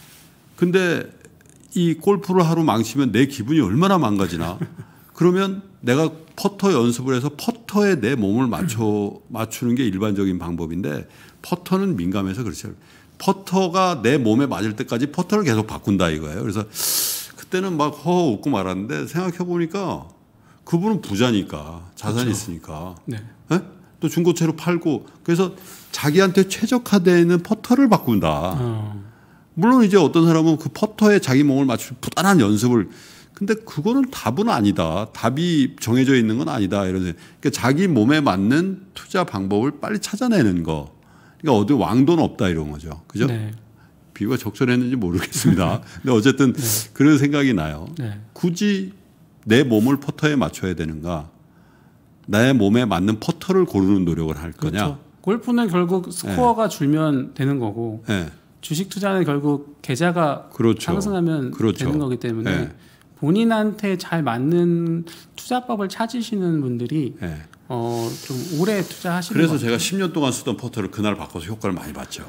근데 이 골프를 하루 망치면 내 기분이 얼마나 망가지나. 그러면 내가 퍼터 연습을 해서 퍼터에 내 몸을 맞추는 게 일반적인 방법인데 퍼터는 민감해서 그렇죠. 퍼터가 내 몸에 맞을 때까지 퍼터를 계속 바꾼다 이거예요. 그래서 그때는 막 허허 웃고 말았는데 생각해 보니까 그분은 부자니까 자산이 그렇죠. 있으니까 네. 네? 또 중고차로 팔고 그래서 자기한테 최적화되어 있는 퍼터를 바꾼다. 물론 이제 어떤 사람은 그 퍼터에 자기 몸을 맞추는 부단한 연습을 근데 그거는 답은 아니다. 답이 정해져 있는 건 아니다. 그러니까 자기 몸에 맞는 투자 방법을 빨리 찾아내는 거. 그러니까 어디 왕도는 없다 이런 거죠. 그죠? 네. 비유가 적절했는지 모르겠습니다. 근데 어쨌든 그런 생각이 나요. 네. 굳이 내 몸을 퍼터에 맞춰야 되는가? 내 몸에 맞는 퍼터를 고르는 노력을 할 거냐? 그렇죠. 골프는 결국 스코어가 줄면 되는 거고 네. 주식 투자는 결국 계좌가 그렇죠. 상승하면 그렇죠. 되는 거기 때문에 네. 본인한테 잘 맞는 투자법을 찾으시는 분들이 네. 좀 오래 투자하시는 그래서 것 제가 10년 동안 쓰던 퍼터를 그날 바꿔서 효과를 많이 봤죠.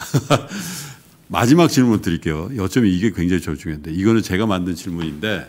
마지막 질문 드릴게요. 어쩌면 이게 굉장히 중요한데 이거는 제가 만든 질문인데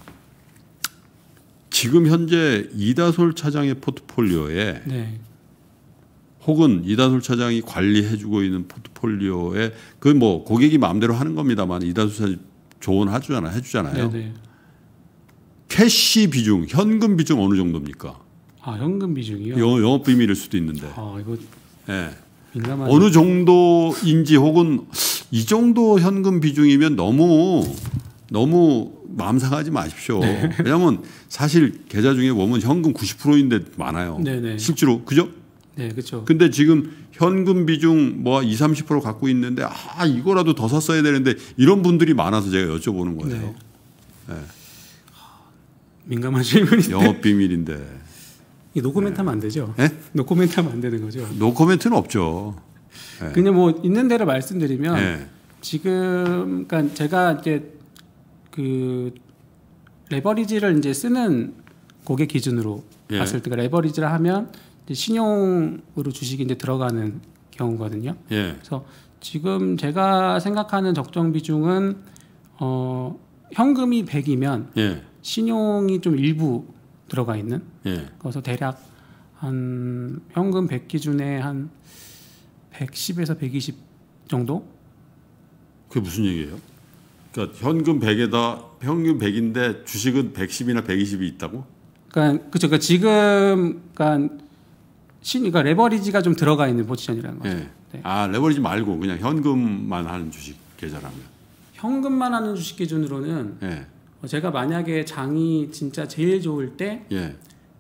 지금 현재 이다솔 차장의 포트폴리오에 네. 혹은 이다솔 차장이 관리해주고 있는 포트폴리오에 그 뭐 고객이 마음대로 하는 겁니다만 이다솔 차장이 해주잖아요. 네네. 캐시 비중, 현금 비중 어느 정도입니까? 현금 비중이요? 영업 비밀일 수도 있는데. 이거 예. 민감한 어느 정도인지 혹은 이 정도 현금 비중이면 너무 마음 상하지 마십시오. 왜냐하면 사실 계좌 중에 보면 현금 90%인데 많아요. 네네. 실제로 그죠? 네, 그렇죠. 근데 지금 현금 비중 뭐 20, 30% 갖고 있는데 이거라도 더 샀어야 되는데 이런 분들이 많아서 제가 여쭤보는 거예요. 네. 네. 민감한 질문인데. 영업 비밀인데. 이 노코멘트 하면 안 되죠? 네? 노코멘트 하면 안 되는 거죠? 노코멘트는 없죠. 네. 그냥 뭐 있는 대로 말씀드리면 네. 지금 그러니까 제가 이제 그 레버리지를 이제 쓰는 고객 기준으로 예. 봤을 때 레버리지를 하면 이제 신용으로 주식이 이제 들어가는 경우거든요. 예. 그래서 지금 제가 생각하는 적정 비중은 현금이 100이면 예. 신용이 좀 일부 들어가 있는. 예. 그래서 대략 한 현금 100 기준에 한 110에서 120 정도? 그게 무슨 얘기예요? 그러니까 현금 100에다 현금 100인데 주식은 110이나 120이 있다고? 그러니까 그렇죠. 그러니까 지금 그러니까 레버리지가 좀 들어가 있는 포지션이라는 거죠. 예. 네. 레버리지 말고 그냥 현금만 하는 주식 계좌라면. 현금만 하는 주식 기준으로는 예. 제가 만약에 장이 진짜 제일 좋을 때 예.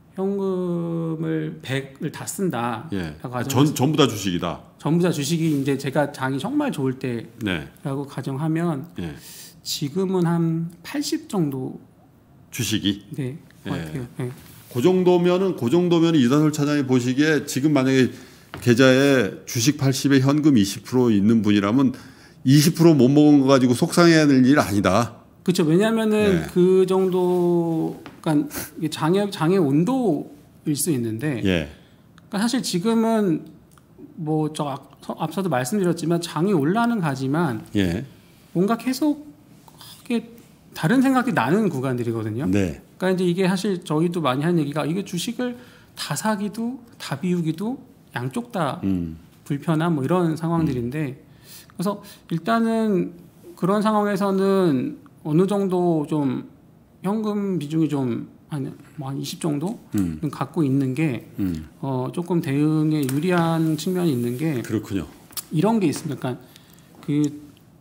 현금을 100을 다 쓴다. 예. 라고 전부 다 주식이다. 전부 다 주식이 이제 제가 장이 정말 좋을 네. 때라고 가정하면 예. 지금은 한 80 정도 주식이. 네, 것 같아요. 네. 그 정도면은 이다솔 차장이 보시기에 지금 만약에 계좌에 주식 80에 현금 20% 있는 분이라면 20% 못 먹은 거 가지고 속상해야 될 일 아니다. 그렇죠. 왜냐하면은 네. 그 정도, 그러니까 이게 장의 온도일 수 있는데, 예. 그러니까 사실 지금은 뭐 앞서도 말씀드렸지만 장이 올라는 가지만 예. 뭔가 계속 이게 다른 생각이 나는 구간들이거든요. 네. 그러니까 이제 이게 사실 저희도 많이 하는 얘기가 이게 주식을 다 사기도 다 비우기도 양쪽 다 불편한 뭐 이런 상황들인데, 그래서 일단은 그런 상황에서는 어느 정도 좀 현금 비중이 좀 한 20 정도 갖고 있는 게 조금 대응에 유리한 측면이 있는 게 그렇군요. 이런 게 있습니다. 그러니까 그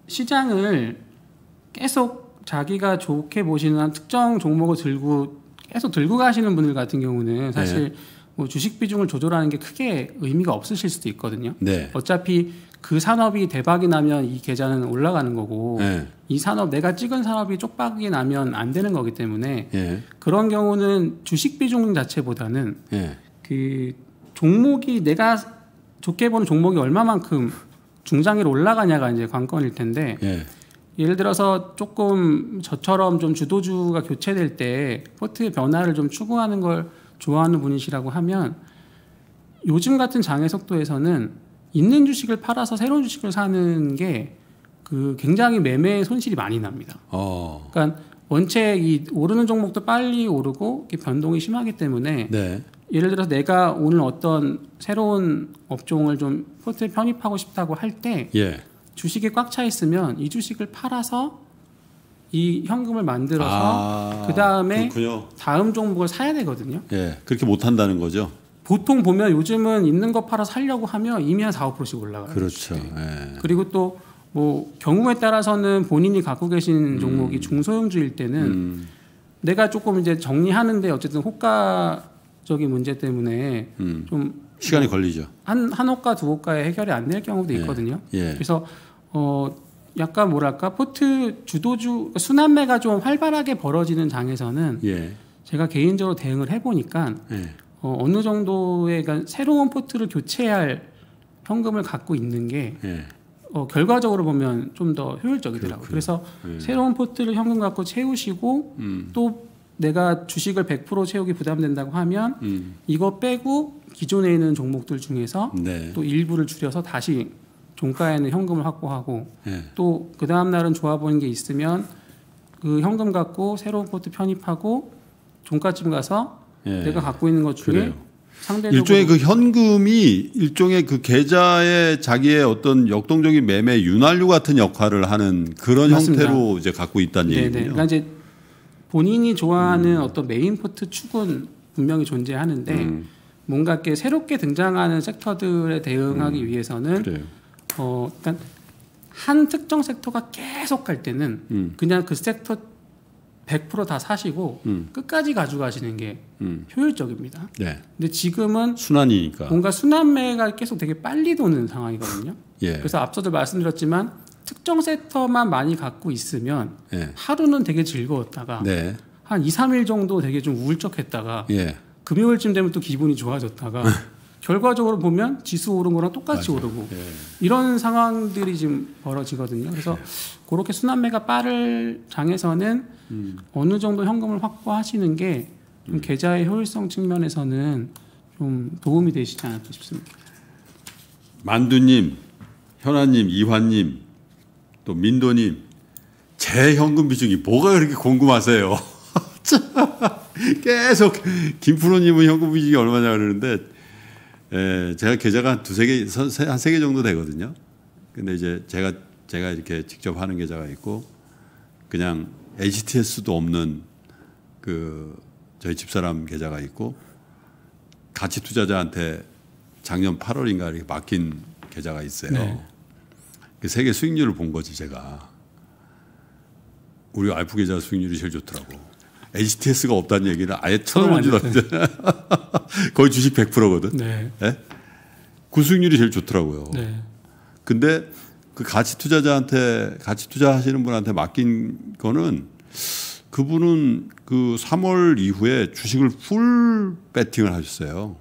시장을 계속 자기가 좋게 보시는 한 특정 종목을 계속 들고 가시는 분들 같은 경우는 사실 네. 뭐 주식 비중을 조절하는 게 크게 의미가 없으실 수도 있거든요. 네. 어차피 그 산업이 대박이 나면 이 계좌는 올라가는 거고 네. 이 산업 내가 찍은 산업이 쪽박이 나면 안 되는 거기 때문에 예. 그런 경우는 주식 비중 자체보다는 예. 그 종목이 내가 좋게 보는 종목이 얼마만큼 중장기로 올라가냐가 이제 관건일 텐데 예. 예를 들어서 조금 저처럼 좀 주도주가 교체될 때 포트의 변화를 좀 추구하는 걸 좋아하는 분이시라고 하면 요즘 같은 장의 속도에서는 있는 주식을 팔아서 새로운 주식을 사는 게 그 굉장히 매매에 손실이 많이 납니다. 그러니까 원체 이 오르는 종목도 빨리 오르고 변동이 심하기 때문에 네. 예를 들어서 내가 오늘 어떤 새로운 업종을 좀 포트에 편입하고 싶다고 할 때 예. 주식이 꽉 차 있으면 이 주식을 팔아서 이 현금을 만들어서 그 다음에 다음 종목을 사야 되거든요. 예. 그렇게 못 한다는 거죠. 보통 보면 요즘은 있는 거 팔아 살려고 하면 이미 한 4, 5%씩 올라가요. 그렇죠. 예. 그리고 또 뭐 경우에 따라서는 본인이 갖고 계신 종목이 중소형주일 때는 내가 조금 이제 정리하는데 어쨌든 호가적인 문제 때문에 좀 시간이 걸리죠. 한 호가 두 호가에 해결이 안 될 경우도 있거든요. 예. 그래서 약간 뭐랄까 포트 주도주 순환매가 좀 활발하게 벌어지는 장에서는 예. 제가 개인적으로 대응을 해보니까 예. 어느 정도의 그러니까 새로운 포트를 교체할 현금을 갖고 있는 게 예. 결과적으로 보면 좀 더 효율적이더라고요. 그래서 새로운 포트를 현금 갖고 채우시고 또 내가 주식을 100% 채우기 부담된다고 하면 이거 빼고 기존에 있는 종목들 중에서 네. 또 일부를 줄여서 다시 종가에는 현금을 확보하고 예. 또 그 다음 날은 좋아 보이는 게 있으면 그 현금 갖고 새로운 포트 편입하고 종가쯤 가서 예. 내가 갖고 있는 것 중에 그래요. 상대적으로 일종의 그 현금이 일종의 그 계좌에 자기의 어떤 역동적인 매매 윤활유 같은 역할을 하는 그런 맞습니다. 형태로 이제 갖고 있다는 네네. 얘기군요. 그러니까 이제 본인이 좋아하는 어떤 메인 포트 축은 분명히 존재하는데 뭔가 이렇게 새롭게 등장하는 섹터들에 대응하기 위해서는 그래요. 그러니까 한 특정 섹터가 계속 갈 때는 그냥 그 섹터 100% 다 사시고 끝까지 가져가시는 게 효율적입니다. 네. 근데 지금은 순환이니까. 뭔가 순환매가 계속 되게 빨리 도는 상황이거든요. 예. 그래서 앞서도 말씀드렸지만 특정 섹터만 많이 갖고 있으면 예. 하루는 되게 즐거웠다가 네. 한 2, 3일 정도 되게 좀 우울적했다가 예. 금요일쯤 되면 또 기분이 좋아졌다가 결과적으로 보면 지수 오른 거랑 똑같이 맞아요. 오르고 예. 이런 상황들이 지금 벌어지거든요. 그래서 그렇게 순환매가 빠를 장에서는 어느 정도 현금을 확보하시는 게 좀 계좌의 효율성 측면에서는 좀 도움이 되시지 않을까 싶습니다. 만두님, 현아님, 이환님, 또 민도님, 제 현금 비중이 뭐가 그렇게 궁금하세요? 계속 김프로님은 현금 비중이 얼마냐 그러는데 제가 계좌가 한 3개 정도 되거든요. 근데 이제 제가 이렇게 직접 하는 계좌가 있고 그냥 HTS도 없는 저희 집사람 계좌가 있고 가치 투자자한테 작년 8월인가 이렇게 맡긴 계좌가 있어요. 네. 그 세 개 수익률을 본 거지 제가. 우리 와이프 계좌 수익률이 제일 좋더라고. HTS가 없다는 얘기는 아예 쳐다보지도 않는데 거의 주식 100%거든. 네. 네? 그 수익률이 제일 좋더라고요. 네. 근데 그 가치 투자하시는 분한테 맡긴 거는 그분은 그 3월 이후에 주식을 풀 배팅을 하셨어요.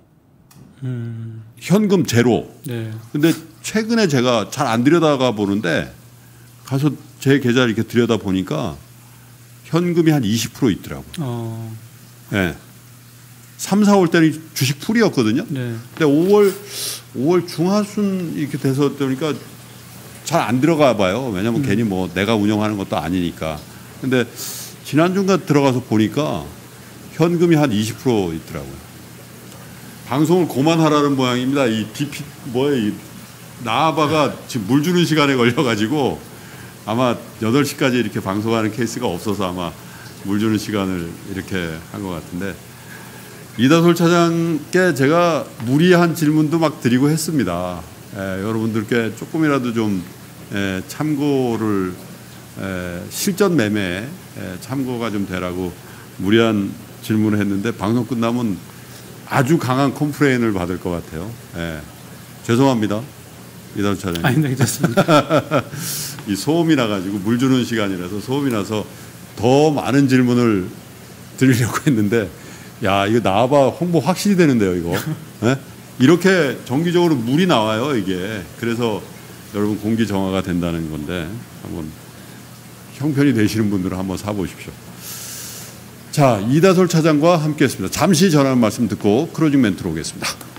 현금 제로. 네. 근데 최근에 제가 잘 안 들여다가 보는데 가서 제 계좌를 이렇게 들여다 보니까 현금이 한 20% 있더라고요. 네. 3, 4월 때는 주식 풀이었거든요. 네. 근데 5월 중하순 이렇게 돼서 보니까 잘 안 들어가 봐요. 왜냐하면 괜히 뭐 내가 운영하는 것도 아니니까. 근데 지난주인가 들어가서 보니까 현금이 한 20% 있더라고요. 방송을 그만하라는 모양입니다. 이 DP 이 나아바가 지금 물 주는 시간에 걸려가지고 아마 8시까지 이렇게 방송하는 케이스가 없어서 아마 물 주는 시간을 이렇게 한 것 같은데 이다솔 차장께 제가 무리한 질문도 막 드리고 했습니다. 여러분들께 조금이라도 좀 참고를 실전 매매에 참고가 좀 되라고 무리한 질문을 했는데 방송 끝나면 아주 강한 컴플레인을 받을 것 같아요. 죄송합니다. 이다솔 차장님. 아니, 네, 괜찮습니다. 이 소음이 나가지고 물 주는 시간이라서 소음이 나서 더 많은 질문을 드리려고 했는데 야 이거 나와봐 홍보 확실히 되는데요 이거. 이렇게 정기적으로 물이 나와요 이게. 그래서 여러분 공기 정화가 된다는 건데 한번 형편이 되시는 분들은 한번 사보십시오. 자 이다솔 차장과 함께했습니다. 잠시 전하는 말씀 듣고 클로징 멘트로 오겠습니다.